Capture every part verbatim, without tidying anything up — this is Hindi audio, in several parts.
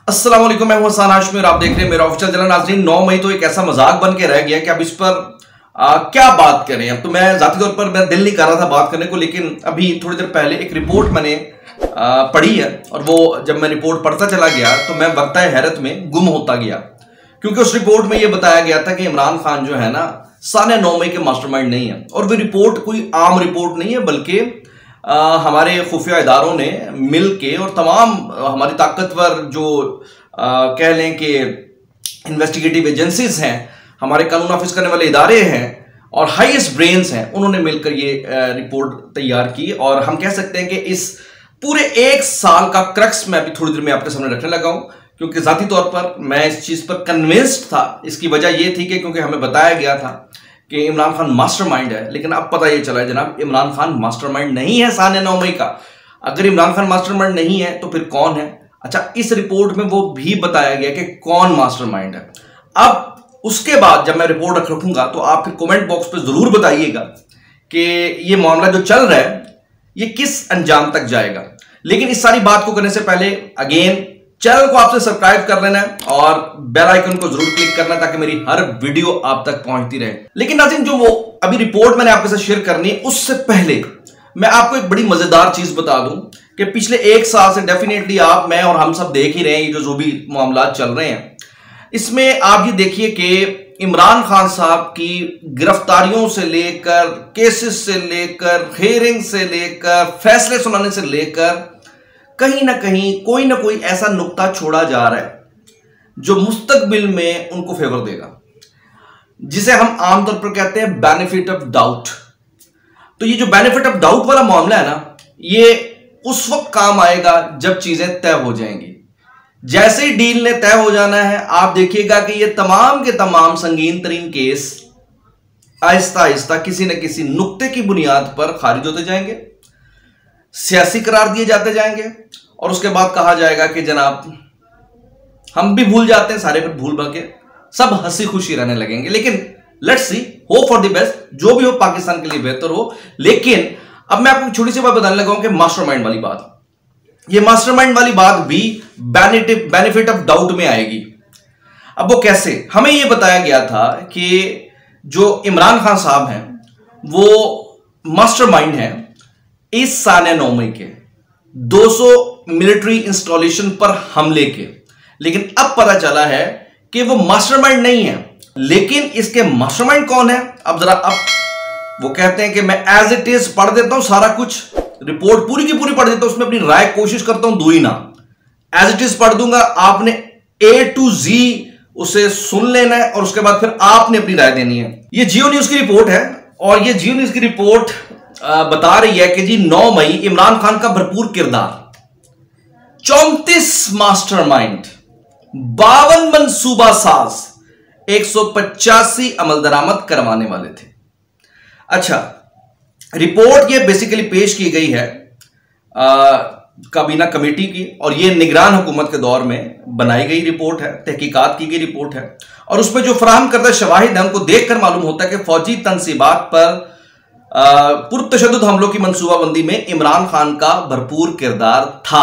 अस्सलाम वालेकुम, मैं हूं हसन हाशमी और आप देख रहे हैं मेरा ऑफिशियल चैनल। नाज़रीन, नौ मई तो एक ऐसा मजाक बन के रह गया कि अब इस पर आ, क्या बात करें। अब तो मैं जाती तौर पर मैं दिल नहीं कर रहा था बात करने को, लेकिन अभी थोड़ी देर पहले एक रिपोर्ट मैंने आ, पढ़ी है और वो जब मैं रिपोर्ट पढ़ता चला गया तो मैं वक्ता हैरत में गुम होता गया, क्योंकि उस रिपोर्ट में यह बताया गया था कि इमरान खान जो है ना साने नौ मई के मास्टरमाइंड नहीं है। और वो रिपोर्ट कोई आम रिपोर्ट नहीं है, बल्कि आ, हमारे खुफिया इदारों ने मिल के और तमाम हमारी ताकतवर जो आ, कह लें कि इन्वेस्टिगेटिव एजेंसीज हैं, हमारे कानून नाफिज करने वाले इदारे हैं और हाईएस्ट ब्रेन्स हैं, उन्होंने मिलकर ये रिपोर्ट तैयार की। और हम कह सकते हैं कि इस पूरे एक साल का क्रक्स मैं अभी थोड़ी देर में आपके सामने रखने लगा हूं, क्योंकि जाती तौर पर मैं इस चीज पर कन्विंस्ड था। इसकी वजह यह थी कि क्योंकि हमें बताया गया था कि इमरान खान मास्टरमाइंड है, लेकिन अब पता ये चला है जनाब इमरान खान मास्टरमाइंड नहीं है साने नौ मई का। अगर इमरान खान मास्टरमाइंड नहीं है तो फिर कौन है? अच्छा, इस रिपोर्ट में वो भी बताया गया कि कौन मास्टरमाइंड है। अब उसके बाद जब मैं रिपोर्ट रख रखूंगा तो आप फिर कमेंट बॉक्स पे जरूर बताइएगा कि ये मामला जो चल रहा है ये किस अंजाम तक जाएगा। लेकिन इस सारी बात को करने से पहले अगेन चैनल को आपसे सब्सक्राइब कर लेना है और बेल आइकन को जरूर क्लिक करना है ताकि मेरी हर वीडियो आप तक पहुंचती रहे। लेकिन नाज़रीन, जो वो अभी रिपोर्ट मैंने आपके साथ शेयर करनी है उससे पहले मैं आपको एक बड़ी मजेदार चीज बता दूं कि पिछले एक साल से डेफिनेटली आप, मैं और हम सब देख ही रहे हैं ये जो जो भी मामला चल रहे हैं। इसमें आप ये देखिए कि इमरान खान साहब की गिरफ्तारियों से लेकर, केसेस से लेकर, हियरिंग से लेकर, फैसले सुनाने से लेकर कहीं ना कहीं कोई ना कोई ऐसा नुक्ता छोड़ा जा रहा है जो मुस्तकबिल में उनको फेवर देगा, जिसे हम आमतौर पर कहते हैं बेनिफिट ऑफ डाउट। तो ये जो बेनिफिट ऑफ डाउट वाला मामला है ना, ये उस वक्त काम आएगा जब चीजें तय हो जाएंगी। जैसे ही डील ने तय हो जाना है, आप देखिएगा कि ये तमाम के तमाम संगीन तरीन केस आहिस्ता आहिस्ता किसी न किसी नुक्ते की बुनियाद पर खारिज होते जाएंगे, सियासी करार दिए जाते जाएंगे और उसके बाद कहा जाएगा कि जनाब हम भी भूल जाते हैं, सारे पर भूल भागे सब हंसी खुशी रहने लगेंगे। लेकिन let's see, hope for the best, जो भी हो पाकिस्तान के लिए बेहतर हो। लेकिन अब मैं आपको छोटी सी बात बताने लगा हूं कि मास्टरमाइंड वाली बात, ये मास्टरमाइंड वाली बात भी बेनिफिट ऑफ डाउट में आएगी। अब वो कैसे? हमें यह बताया गया था कि जो इमरान खान साहब हैं वो मास्टरमाइंड हैं इस साने नौ मई के दो सौ मिलिट्री इंस्टॉलेशन पर हमले के। लेकिन अब पता चला है कि वो मास्टरमाइंड नहीं है। लेकिन इसके मास्टरमाइंड कौन है? अब जरा अब वो कहते हैं कि मैं एज इट इज पढ़ देता हूं, सारा कुछ रिपोर्ट पूरी की पूरी पढ़ देता हूं, उसमें अपनी राय कोशिश करता हूं दो ही ना, एज इट इज पढ़ दूंगा, आपने ए टू जी उसे सुन लेना है और उसके बाद फिर आपने अपनी राय देनी है। ये जियो न्यूज की रिपोर्ट है और ये जियो न्यूज की रिपोर्ट बता रही है कि जी नौ मई इमरान खान का भरपूर किरदार, चौंतीस मास्टरमाइंड, बावन मंसूबा साज, एक सौ पचासी अमल दरामद करवाने वाले थे। अच्छा, रिपोर्ट ये बेसिकली पेश की गई है काबीना कमेटी की और ये निगरान हुकूमत के दौर में बनाई गई रिपोर्ट है, तहकीकात की गई रिपोर्ट है। और उसमें जो फराहम करदा शवाहिद है उनको देखकर मालूम होता है कि फौजी तनसीबात पर पुरतशद्दुद हमलों की मंसूबाबंदी में इमरान खान का भरपूर किरदार था।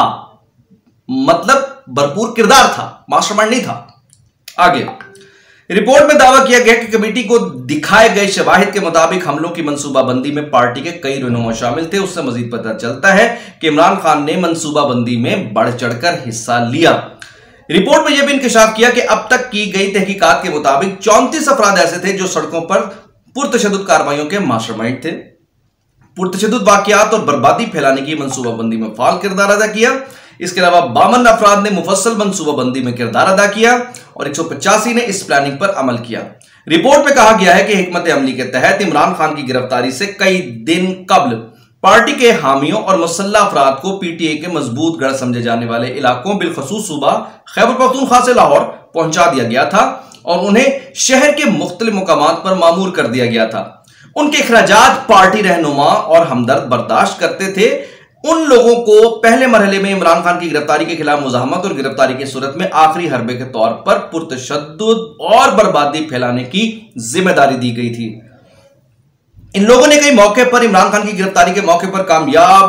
मतलब भरपूर किरदार था, मास्टरमाइंड नहीं था। आगे रिपोर्ट में दावा किया गया कि कमेटी को दिखाए गए शवाहिद के मुताबिक हमलों की मंसूबाबंदी में पार्टी के कई रहनुमा शामिल थे। उससे मजीद पता चलता है कि इमरान खान ने मंसूबाबंदी में बढ़ चढ़कर हिस्सा लिया। रिपोर्ट में यह भी इंकशाफ किया कि अब तक की गई तहकीकात के मुताबिक चौंतीस अफराद ऐसे थे जो सड़कों पर पुरतशद्दुद कार्रवाइयों के मास्टरमाइंड थे, पुरतशद्दुद वाकयात और बर्बादी फैलाने की मंसूबाबंदी में फाल किरदार अदा किया। इसके अलावा बावन अफराद ने मुफस्सल मंसूबाबंदी में किरदार अदा किया और एक सौ पचासी ने इस प्लानिंग पर अमल किया। रिपोर्ट में कहा गया है कि हिकमत अमली के तहत इमरान खान की गिरफ्तारी से कई दिन कबल पार्टी के हामियों और मुसल्लह अफराद को पीटीए के मजबूत गढ़ समझे जाने वाले इलाकों बिलखसूस सूबा खैबर पख्तूनख्वा से लाहौर पहुंचा दिया गया था और उन्हें शहर के मुख्तलिफ मुकामात पर मामूर कर दिया गया था। उनके अखराजात पार्टी रहनुमा और हमदर्द बर्दाश्त करते थे। उन लोगों को पहले मरहले में इमरान खान की गिरफ्तारी के खिलाफ मुजाहमत और गिरफ्तारी की सूरत में आखिरी हरबे के तौर पर पुरतशद्दुद और बर्बादी फैलाने की जिम्मेदारी दी गई थी। इन लोगों ने कई मौके पर इमरान खान की गिरफ्तारी के मौके पर कामयाब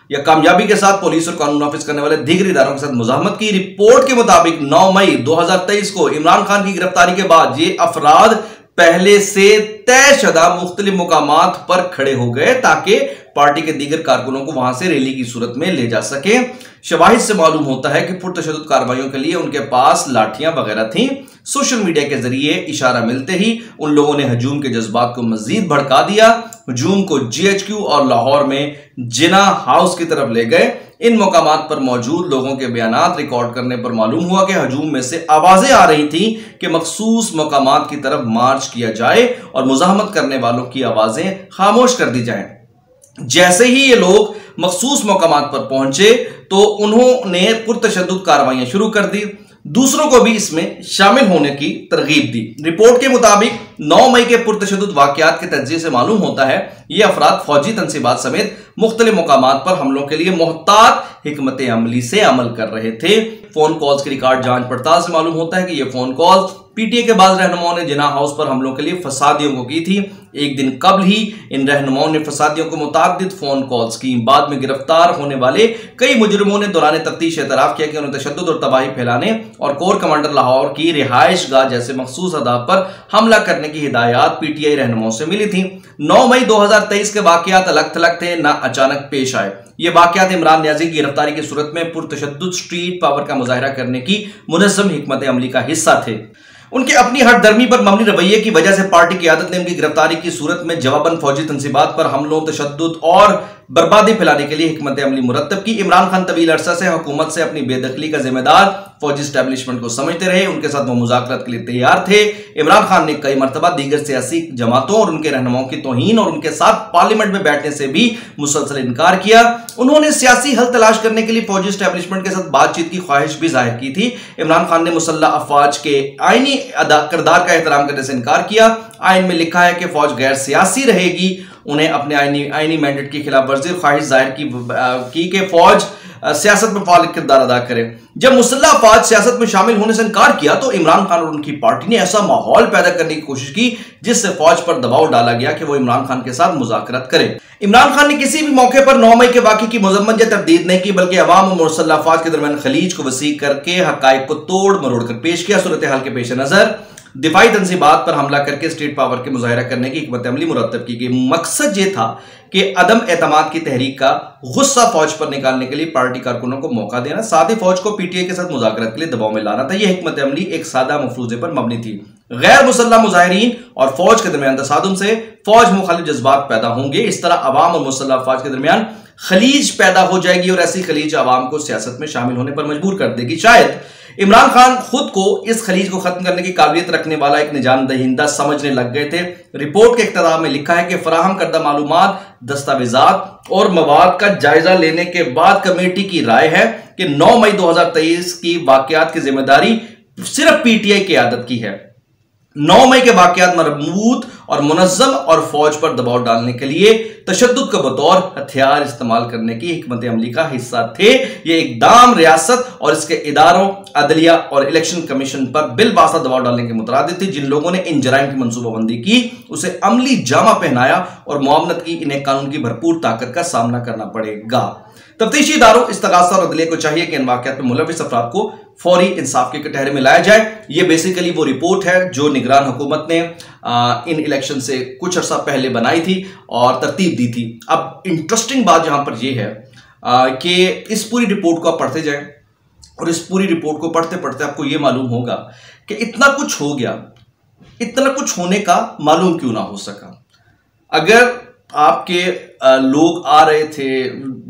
या कामयाबी के साथ पुलिस और कानून नाफिज करने वाले दीगर इदारों के साथ मुजाहमत की। रिपोर्ट के मुताबिक नौ मई दो हजार तेईस को इमरान खान की गिरफ्तारी के बाद ये अफराद पहले से तयशुदा मुख्तलिफ मुकामात पर खड़े हो गए ताकि पार्टी के दीगर कारकुनों को वहां से रैली की सूरत में ले जा सके। शवाहिद से मालूम होता है कि पुरतशद्दुद कार्रवाइयों के लिए उनके पास लाठियां वगैरह थीं। सोशल मीडिया के जरिए इशारा मिलते ही उन लोगों ने हजूम के जज्बात को मजीद भड़का दिया। हजूम को जीएचक्यू और लाहौर में जिना हाउस की तरफ ले गए। इन मकामात पर मौजूद लोगों के बयानात रिकॉर्ड करने पर मालूम हुआ कि हजूम में से आवाजें आ रही थी कि मखसूस मकामात की तरफ मार्च किया जाए और मुजाहमत करने वालों की आवाजें खामोश कर दी जाएं। जैसे ही ये लोग मखसूस मकामात पर पहुंचे तो उन्होंने पुरतशद्दुद कार्रवाइयां शुरू कर दी, दूसरों को भी इसमें शामिल होने की तरगीब दी। रिपोर्ट के मुताबिक नौ मई के पुरतशद्दुद वाकयात के तज्जिये से मालूम होता है ये अफराद फौजी तनसीबात समेत मुख्तलिफ मकामात पर हमलों के लिए मोहतात हिकमत अमली से अमल कर रहे थे। फोन कॉल्स की रिकॉर्ड जांच पड़ताल से मालूम होता है कि ये फोन कॉल पीटीए के बाद रहनुमाओं ने जिना हाउस पर हमलों के लिए फसादियों को की थी। एक दिन कबल ही इन रहनुमाओं ने फसादियों को मुताद्दिद फोन कॉल्स की। बाद में गिरफ्तार होने वाले कई मुजरिमों ने दौरान तफ्तीश एतराफ किया कि उन्हें तशद्दुद और तबाही फैलाने और कोर कमांडर लाहौर की रिहाइश गाह जैसे मखसूस अहदाफ पर हमला करने की हिदायत पीटीआई रहनुमाओं से मिली थी। नौ मई दो हजार तेईस के वाकयात अलग थलग थे, ना अचानक पेश आए। ये वाकयात इमरान न्याजी की गिरफ्तारी की सूरत में पुरतशद्दुद स्ट्रीट पावर का मुजाहिरा करने की मुनज़्ज़म हिकमत अमली का हिस्सा थे। उनके अपनी हठधर्मी पर मबनी रवैये की वजह से पार्टी क़यादत ने उनकी गिरफ्तारी की सूरत में जवाबन फौजी तनसीबात पर हमलों, तशद्दुद और बर्बादी फैलाने के लिए हिकमत अमली मुरत्तब की। इमरान खान तवील अरसा से हुकूमत से अपनी बेदखली का जिम्मेदार फौजी स्टैब्लिशमेंट को समझते रहे, उनके साथ वो मुज़ाकरात के लिए तैयार थे। इमरान खान ने कई मरतबा दीगर सियासी जमातों और उनके रहनुमाओं की तौहीन और उनके साथ पार्लियामेंट में बैठने से भी मुसलसल इनकार किया। उन्होंने सियासी हल तलाश करने के लिए फौजी स्टैब्लिशमेंट के साथ बातचीत की ख्वाहिश भी जाहिर की थी। इमरान खान ने मुसल्लह अफवाज के आईनी किरदार का एहतराम करने से इनकार किया। आइन में लिखा है कि फौज गैर सियासी रहेगी। उन्हें अपने आईनी आईनी मैंडेट की खिलाफ वर्जी ख्वाहिश जाहिर की, की कि फौज सियासत में फाल किरदार अदा करे। जब मुसल्लह अफवाज सियासत में शामिल होने से इनकार किया तो इमरान खान और उनकी पार्टी ने ऐसा माहौल पैदा करने की कोशिश की जिससे फौज पर दबाव डाला गया कि वो इमरान खान के साथ मुज़ाकरात करे। इमरान खान ने किसी भी मौके पर नौ मई के वाक़े की मजम्मत या तरदीद नहीं की, बल्कि अवाम और मुसल्लह अफवाज के दरमियान खलीज को वसी करके हक़ाइक़ को तोड़ मरोड़ कर पेश किया। सूरत हाल के पेश नजर दिफाई तनसीबात पर हमला करके स्टेट पावर के मुजाहिरा करने की हिकमत अमली मुरत्तब की गई। मकसद ये था कि अदम एतमाद की तहरीक का गुस्सा फौज पर निकालने के लिए पार्टी कारकुनों को मौका देना, साथ ही फौज को पीटीआई के साथ मुज़ाकरात के लिए दबाव में लाना था। यह हिकमत अमली एक सादा मफरूजे पर मबनी थी। गैर मुसल्लह मुजाहिरीन और फौज के दरमियान तसादुम से फौज मुखालिफ जज्बात पैदा होंगे। इस तरह अवाम और मुसल्लह अफवाज के दरमियान खलीज पैदा हो जाएगी और ऐसी खलीज अवाम को सियासत में शामिल होने पर मजबूर कर देगी। शायद इमरान खान खुद को इस खलीज को खत्म करने की काबिलियत रखने वाला एक निजाम दहिंदा समझने लग गए थे। रिपोर्ट के इख्तिताम में लिखा है कि फराहम करदा मालूमात, दस्तावेजात और मवाद का जायजा लेने के बाद कमेटी की राय है कि नौ मई दो हजार तेईस की वाकयात की जिम्मेदारी सिर्फ पीटीआई की क़यादत की है। नौ मई के वाकयात मरबूत और मुनज़्ज़म और फौज पर दबाव डालने के लिए तशद्दुद का बतौर हथियार इस्तेमाल करने की हिकमत अमली का हिस्सा थे। ये इकदाम रियासत और इसके इदारों, अदलिया और इलेक्शन कमीशन पर बिलबासा दबाव डालने के मुतरादिफ थी। जिन लोगों ने इन जराइम की मनसूबाबंदी की उसे अमली जामा पहनाया और मुआवनत की। इन्हें कानून की भरपूर ताकत का सामना करना पड़ेगा। तफ्तीशी इदारों, इस्तगासा और अदलिया को चाहिए कि इन वाकयात में मुलविस अफराद को फौरी इंसाफ के कटहरे में लाया जाए। ये बेसिकली वो रिपोर्ट है जो निगरान हुकूमत ने आ, इन इलेक्शन से कुछ अर्सा पहले बनाई थी और तरतीब दी थी। अब इंटरेस्टिंग बात यहां पर यह है कि इस पूरी रिपोर्ट को आप पढ़ते जाएं और इस पूरी रिपोर्ट को पढ़ते पढ़ते आपको यह मालूम होगा कि इतना कुछ हो गया, इतना कुछ होने का मालूम क्यों ना हो सका। अगर आपके आ, लोग आ रहे थे,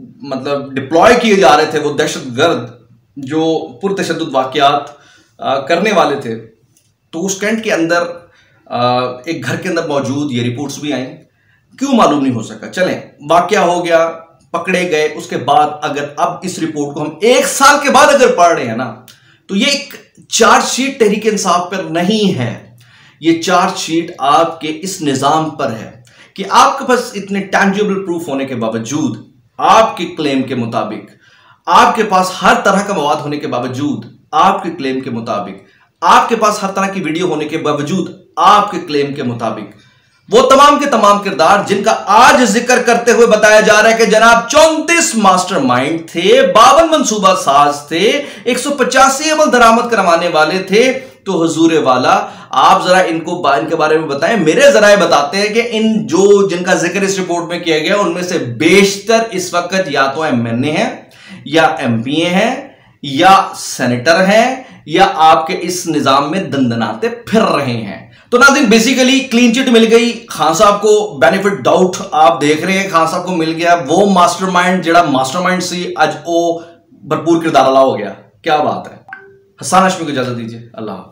मतलब डिप्लॉय किए जा रहे थे, वो दहशतगर्द जो पुरतशद्दुद वाकयात करने वाले थे, तो उस टेंट के अंदर आ, एक घर के अंदर मौजूद ये रिपोर्ट्स भी आई, क्यों मालूम नहीं हो सका। चलें, वाकया हो गया, पकड़े गए, उसके बाद अगर अब इस रिपोर्ट को हम एक साल के बाद अगर पढ़ रहे हैं ना, तो ये एक चार्जशीट तहरीक इंसाफ पर नहीं है। ये चार्जशीट आपके इस निजाम पर है कि आपके पास इतने टैंजिबल प्रूफ होने के बावजूद, आपके क्लेम के मुताबिक, आपके पास हर तरह का मवाद होने के बावजूद, आपके क्लेम के मुताबिक, आपके पास हर तरह की वीडियो होने के बावजूद, आपके क्लेम के मुताबिक, वो तमाम के तमाम किरदार जिनका आज जिक्र करते हुए बताया जा रहा है कि जनाब चौंतीस मास्टरमाइंड थे, बावन मंसूबा साज थे, एक सौ पचासी अमल दरामद करवाने वाले थे। तो हुजूर वाला आप जरा इनको इनके बारे में बताएं। मेरे जराए बताते हैं कि इन जो जिनका जिक्र इस रिपोर्ट में किया गया उनमें से बेशतर इस वक्त या तो एमएनए हैं या एमपीए हैं या सेनेटर हैं या आपके इस निजाम में दंदनाते फिर रहे हैं। तो नाज़रीन बेसिकली क्लीन चिट मिल गई, खान साहब को बेनिफिट डाउट आप देख रहे हैं, खान साहब को मिल गया वो मास्टरमाइंड जेड़ा मास्टरमाइंड सी अज वो भरपूर किरदार वाला हो गया। क्या बात है। हसन हाशमी को इजाजत दीजिए। अल्लाह।